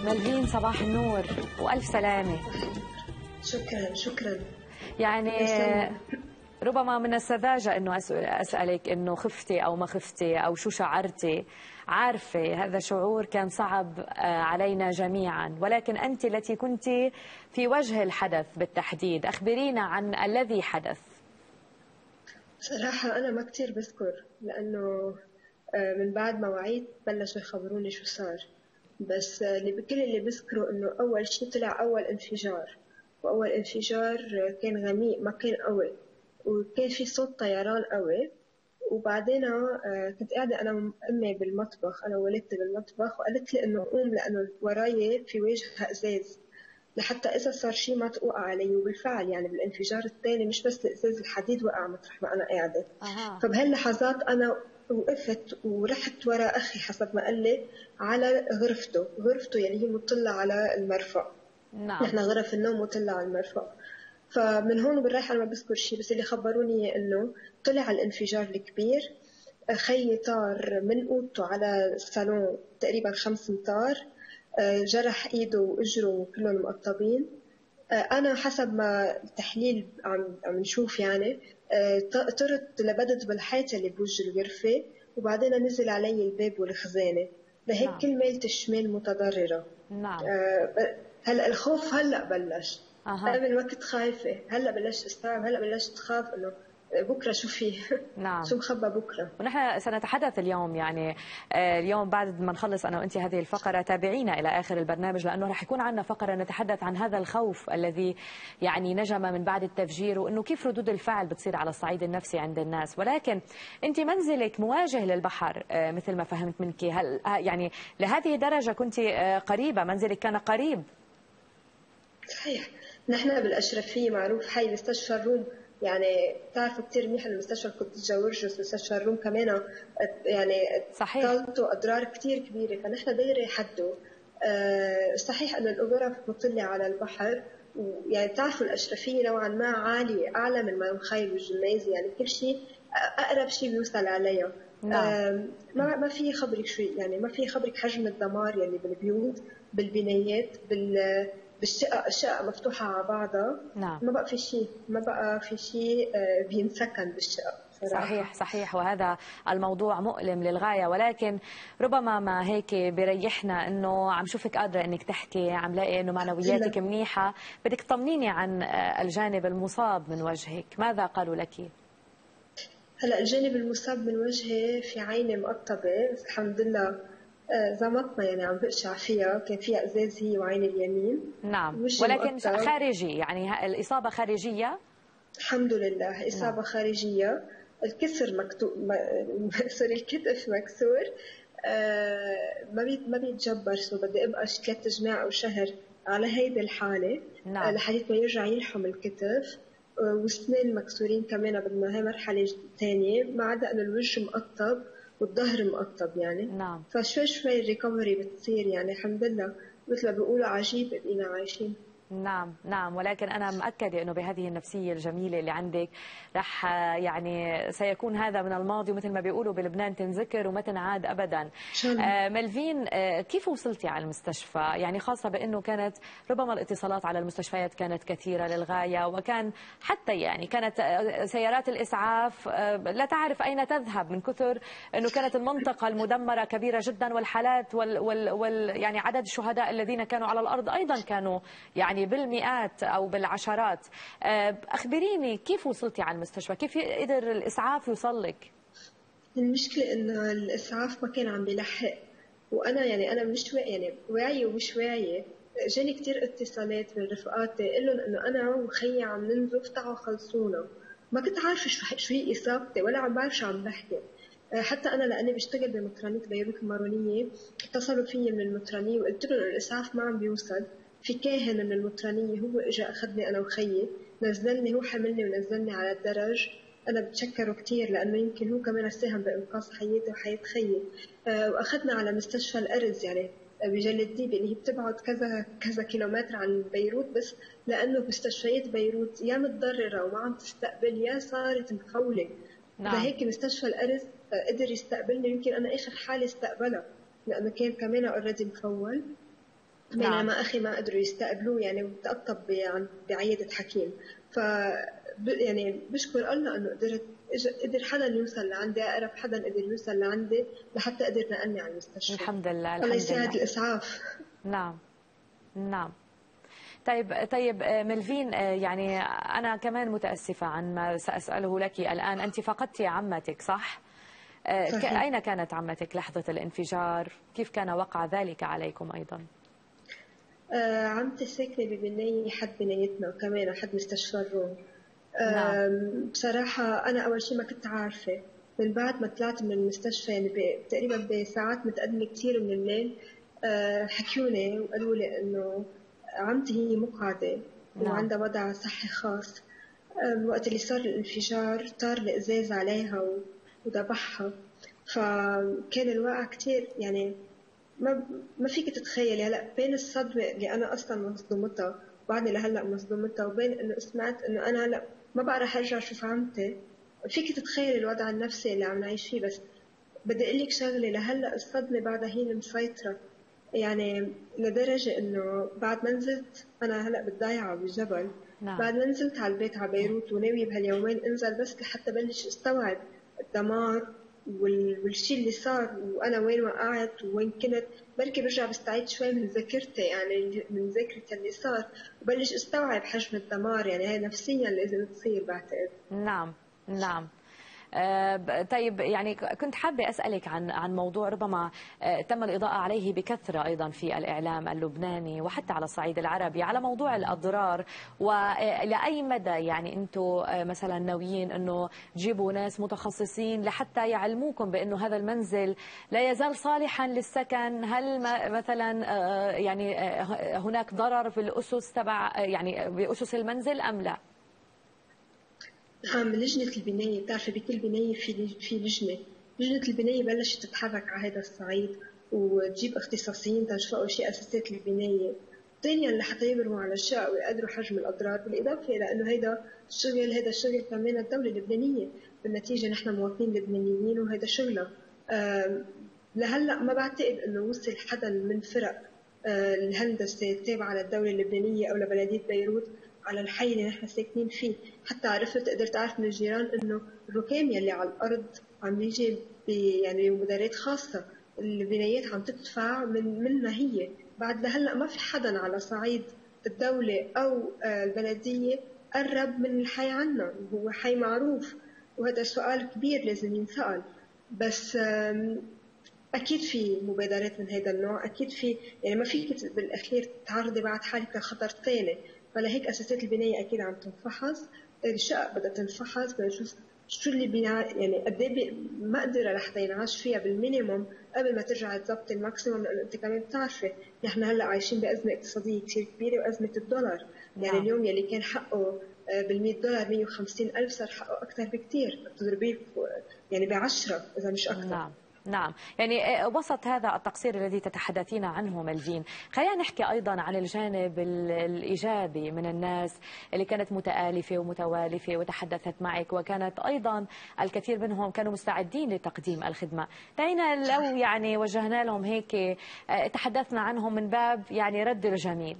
ملفين صباح النور وألف سلامة. شكرا شكرا. يعني ربما من السذاجة أنه أسألك أنه خفتي أو ما خفتي أو شو شعرتي. عارفة هذا شعور كان صعب علينا جميعا، ولكن أنت التي كنت في وجه الحدث بالتحديد، أخبرينا عن الذي حدث. صراحة أنا ما كتير بذكر، لأنه من بعد ما وعيت بلشوا يخبروني شو صار. بس كل اللي بذكره إنه أول شيء طلع أول انفجار، وأول انفجار كان غميق ما كان قوي، وكان في صوت طيران قوي. وبعدين كنت قاعدة أنا أمي بالمطبخ، أنا وولدتي بالمطبخ، وقالت لي إنه قوم لأنه وراي في واجهة إزاز لحتى إذا صار شيء ما توقع علي. وبالفعل يعني بالانفجار الثاني مش بس الإزاز، الحديد وقع مطرح ما أنا قاعدة. فبهاللحظات أنا وقفت ورحت ورا أخي حسب ما قال لي على غرفته يعني هي مطلة على المرفأ. نعم. نحن غرف النوم مطلة على المرفأ. فمن هون وبالرايح أنا ما بذكر شيء، بس اللي خبروني إنه طلع الانفجار الكبير. خيي طار من أوضته على الصالون تقريبا 5 أمتار، جرح إيده وإجره كلهم مقطبين. أنا حسب ما التحليل عم نشوف يعني طرت لبدت بالحيطة اللي بوجه الغرفة، وبعدين نزل علي الباب والخزانة، لهيك نعم. كل ميلة الشمال متضررة. نعم. هلأ الخوف هلأ بلش. قبل ما كنت خايفة، هلأ بلشت استوعب، هلأ بلشت خاف إنه بكرة شو فيه. نعم. شو مخبى بكرة. ونحن سنتحدث اليوم يعني اليوم بعد ما نخلص أنا وأنت هذه الفقرة، تابعينا إلى آخر البرنامج، لأنه رح يكون عندنا فقرة نتحدث عن هذا الخوف الذي يعني نجم من بعد التفجير، وأنه كيف ردود الفعل بتصير على الصعيد النفسي عند الناس. ولكن أنت منزلك مواجه للبحر مثل ما فهمت منك، هل يعني لهذه الدرجة كنت قريبة؟ منزلك كان قريب؟ صحيح. نحن بالأشرفية معروف حي مستشفى الروم، يعني بتعرفوا كتير منيح المستشفى القدس جورجيوس، مستشفى الروم كمان يعني طالته أضرار كتير كبيرة، فنحن دايرة حده. صحيح أن الغرف مطلة على البحر، ويعني بتعرفوا الأشرفية نوعا ما عالية، أعلى من المخيل والجميزي، يعني كل شيء أقرب شيء بيوصل عليها. نعم. ما في خبرك شو يعني، ما في خبرك حجم الدمار يلي بالبيوت، بالبنايات، الشقق مفتوحة على بعضها. نعم. ما بقى في شيء بينسكن بالشقق صراحة. صحيح صحيح، وهذا الموضوع مؤلم للغاية، ولكن ربما ما هيك بريحنا انه عم شوفك قادرة انك تحكي، عم لاقي انه معنوياتك منيحة. بدك تطمنيني عن الجانب المصاب من وجهك، ماذا قالوا لك؟ هلا الجانب المصاب من وجهي في عيني مقطبة، بس الحمد لله زمطنا يعني عم بقشع فيها، كان فيها ازاز هي وعين اليمين. نعم، ولكن خارجي يعني الإصابة خارجية؟ الحمد لله إصابة خارجية. الكسر مكتوب سوري الكتف مكسور. ما بيتجبر، سو بدي ابقى 3 جماع او شهر على هيدي الحالة. نعم. لحديث ما يرجع يلحم الكتف. والسنين مكسورين كمان، بدنا هي مرحلة ثانية، ما عدا انه الوجه مقطب والظهر مقطب يعني. نعم. فشوي شوي الريكفري بتصير يعني الحمد لله، مثل ما بيقولوا عجيب بقينا عايشين. نعم نعم، ولكن أنا مأكدة أنه بهذه النفسية الجميلة اللي عندك رح يعني سيكون هذا من الماضي، ومثل ما بيقولوا بلبنان تنذكر وما تنعاد أبدا. ملفين، كيف وصلتي على المستشفى؟ يعني خاصة بأنه كانت ربما الاتصالات على المستشفيات كانت كثيرة للغاية، وكان حتى يعني كانت سيارات الإسعاف لا تعرف أين تذهب من كثر أنه كانت المنطقة المدمرة كبيرة جدا، والحالات يعني عدد الشهداء الذين كانوا على الأرض أيضا كانوا يعني بالمئات أو بالعشرات. أخبريني كيف وصلتي على المستشفى؟ كيف قدر الإسعاف يوصل لك؟ المشكلة إنه الإسعاف ما كان عم بيلحق، وأنا يعني أنا مش يعني واعية ومش واعية. جاني كتير اتصالات من رفقاتي قلن إنه أنا وخيي عم ننزف، تعوا خلصونا. ما كنت عارفة شو هي إصابتي، ولا عم بعرف شو عم بحكي. حتى أنا لأني بشتغل بمطرانية بيروت المارونية، اتصلوا فيي من المطرانية وقلت لهم الإسعاف ما عم بيوصل. في كاهن من المطرانية هو إجا أخذني أنا وخيي، نزلني، هو حملني ونزلني على الدرج. أنا بتشكره كتير لأنه يمكن هو كمان ساهم بإنقاذ حياتي وحياة خيي. وأخذنا على مستشفى الأرز يعني بجلديب، اللي هي بتبعد كذا كيلومتر عن بيروت، بس لأنه مستشفيات بيروت يا متضررة وما عم تستقبل يا صارت مفولة. نعم. لهيك مستشفى الأرز قدر يستقبلني، يمكن أنا آخر حالة استقبلها لأنه كان كمان أوريدي مفول. بينما أخي ما قدروا يستقبلوه يعني، وتقطب بعيادة حكيم. ف يعني بشكر الله إنه قدر حدا يوصل لعندي، أقرب حدا قدر يوصل لعندي لحتى قدر نقلني على المستشفى. الحمد لله. الله يساعد الإسعاف. نعم نعم. طيب ملفين، يعني أنا كمان متأسفة عن ما سأسأله لك الآن. أنت فقدتِ عمتك صح؟ صحيح. أين كانت عمتك لحظة الانفجار؟ كيف كان وقع ذلك عليكم أيضا؟ عمتي ساكنة ببناية حد بنايتنا وكمان حد مستشفى الروم. نعم. بصراحة أنا أول شيء ما كنت عارفة، من بعد ما طلعت من المستشفى يعني تقريبا بساعات متقدمة كثير من الليل حكيوني وقالوا لي إنه عمتي هي مقعدة وعندها وضع صحي خاص. وقت اللي صار الانفجار طار الإزاز عليها وذبحها. فكان الواقع كتير يعني ما فيك تتخيلي. هلا بين الصدمة اللي أنا أصلا مصدومتها وبعدني لهلا مصدومتها، وبين إنه سمعت إنه أنا هلا ما بقى رح أرجع أشوف عمتي، فيك تتخيلي الوضع النفسي اللي عم نعيش فيه. بس بدي أقول لك شغلة، لهلا الصدمة بعدها هي مسيطرة، يعني لدرجة إنه بعد ما نزلت أنا هلا بالضيعة بالجبل. نعم. بعد ما نزلت على البيت على بيروت وناوية بهاليومين انزل بس لحتى بلش استوعب الدمار والشيء اللي صار وانا وين وقعت وين كنت. بركي برجع بستعيد شوي من ذاكرتي، يعني من ذاكرتي اللي صار، وبلش استوعب حجم الدمار. يعني هي نفسيا لازم تصير بعتقد. نعم نعم. طيب يعني كنت حابة أسألك عن موضوع ربما تم الإضاءة عليه بكثرة أيضا في الإعلام اللبناني وحتى على الصعيد العربي، على موضوع الأضرار. وإلى أي مدى يعني أنتم مثلا ناويين أنه تجيبوا ناس متخصصين لحتى يعلموكم بأنه هذا المنزل لا يزال صالحا للسكن؟ هل مثلا يعني هناك ضرر في الأسس تبع يعني بأسس المنزل أم لا؟ نعم، لجنة البناية بتعرفي بكل بناية في لجنة البناية بلشت تتحرك على هذا الصعيد وتجيب اختصاصيين تنشفقوا شيء أساسات البناية، ثانيا لحتى يبرموا على الشقق ويقدروا حجم الأضرار. بالإضافة إلى أنه هذا الشغل كمان الدولة اللبنانية، بالنتيجة نحن مواطنين لبنانيين وهذا شغلة. لهلا ما بعتقد أنه وصل حدا من فرق الهندسة التابعة للدولة اللبنانية أو لبلدية بيروت على الحي اللي نحن ساكنين فيه. حتى عرفت قدرت أعرف من الجيران إنه الركام يلي على الأرض عم يجي يعني بمدارات خاصة، البنايات عم تدفع منها هي. بعد لهلا ما في حدا على صعيد الدولة أو البلدية قرب من الحي عنا، هو حي معروف وهذا سؤال كبير لازم ينسأل. بس أكيد في مبادرات من هذا النوع، أكيد في، يعني ما فيك بالأخير تعرضي بعد حالك لخطر ثاني. فلهيك أساسات البناية أكيد عم تنفحص، الشقق بدها تنفحص، بدنا نشوف شو اللي يعني قد ايه مقدرة لحتى ينعاش فيها بالمينيموم قبل ما ترجع تظبط الماكسيموم. لأنه أنت كمان بتعرفي نحن هلا عايشين بأزمة اقتصادية كثير كبيرة وأزمة الدولار. يعني اليوم يلي كان حقه بال$100 150,000 صار حقه أكثر بكثير، بتضربيه يعني ب10 إذا مش أكثر. نعم، يعني وسط هذا التقصير الذي تتحدثين عنه ملفين، خلينا نحكي أيضا عن الجانب الإيجابي من الناس اللي كانت متآلفة ومتوالفة وتحدثت معك، وكانت أيضا الكثير منهم كانوا مستعدين لتقديم الخدمة. دعينا لو يعني وجهنا لهم هيك تحدثنا عنهم من باب يعني رد الجميل.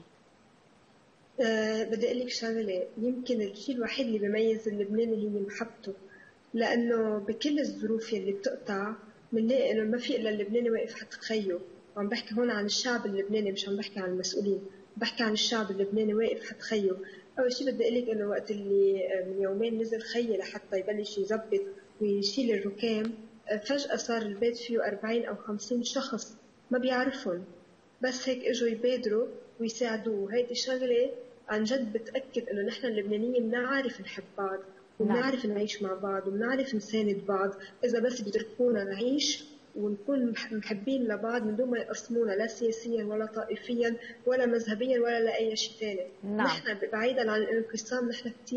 بدي أقول لك شغلة، يمكن الشيء الوحيد اللي بيميز اللبناني هي محبته، لأنه بكل الظروف اللي بتقطع بنلاقي انه ما في الا اللبناني واقف حد خيه. وعم بحكي هون عن الشعب اللبناني، مش عم بحكي عن المسؤولين، بحكي عن الشعب اللبناني واقف حد خيه. اول شيء بدي اقول لك انه وقت اللي من يومين نزل خيي لحتى يبلش يظبط ويشيل الركام، فجأة صار البيت فيه 40 أو 50 شخص ما بيعرفهم، بس هيك اجوا يبادروا ويساعدوه. هيدي شغلة عن جد بتأكد انه نحن اللبنانيين بنعرف نحب بعض وبنعرف نعيش مع بعض وبنعرف نساند بعض، إذا بس بيتركونا نعيش ونكون محبين لبعض من دون ما يقسمونا لا سياسيا ولا طائفيا ولا مذهبيا ولا لأي شيء ثاني. نحن بعيدا عن الانقسام نحن كثير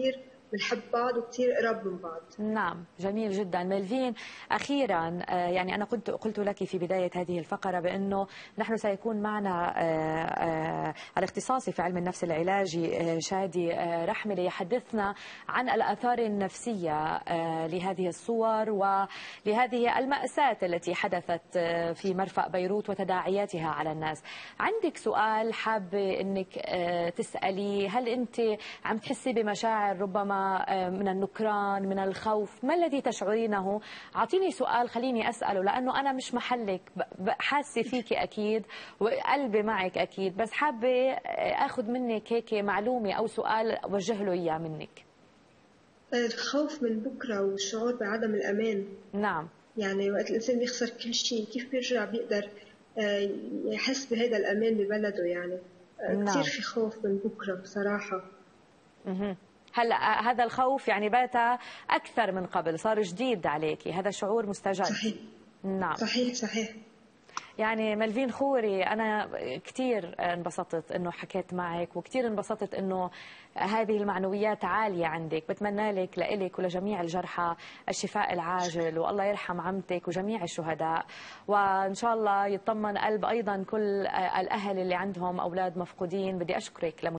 بنحب بعض وكثير قراب من بعض. نعم، جميل جدا. ملفين، أخيرا يعني أنا كنت قلت لك في بداية هذه الفقرة بأنه نحن سيكون معنا الاختصاصي في علم النفس العلاجي شادي رحمة يحدثنا عن الآثار النفسية لهذه الصور ولهذه المأساة التي حدثت في مرفأ بيروت وتداعياتها على الناس. عندك سؤال حابة أنك تسألي؟ هل أنت عم تحسي بمشاعر ربما من النكران، من الخوف؟ ما الذي تشعرينه؟ أعطيني سؤال خليني أسأله، لأنه أنا مش محلك، حاسة فيك أكيد وقلبي معك أكيد، بس حابة أخذ منك هيك معلومة أو سؤال أوجه له إياه منك. الخوف من بكرة والشعور بعدم الأمان. نعم. يعني وقت الإنسان بيخسر كل شيء كيف بيرجع بيقدر يحس بهذا الأمان ببلده؟ يعني نعم. كثير في خوف من بكرة بصراحة. هلا هذا الخوف يعني بات أكثر من قبل، صار جديد عليك، هذا شعور مستجد. صحيح. نعم صحيح. يعني ملفين خوري، أنا كثير انبسطت أنه حكيت معك، وكثير انبسطت أنه هذه المعنويات عالية عندك. بتمنى لك لإلك ولجميع الجرحى الشفاء العاجل، والله يرحم عمتك وجميع الشهداء، وإن شاء الله يطمن قلب أيضا كل الأهل اللي عندهم أولاد مفقودين. بدي أشكرك